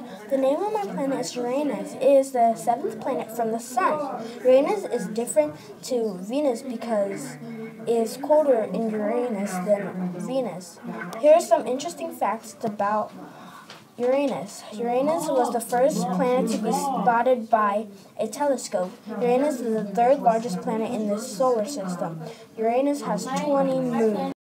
The name of my planet is Uranus. It is the seventh planet from the Sun. Uranus is different to Venus because it is colder in Uranus than Venus. Here are some interesting facts about Uranus. Uranus was the first planet to be spotted by a telescope. Uranus is the third largest planet in the solar system. Uranus has 20 moons.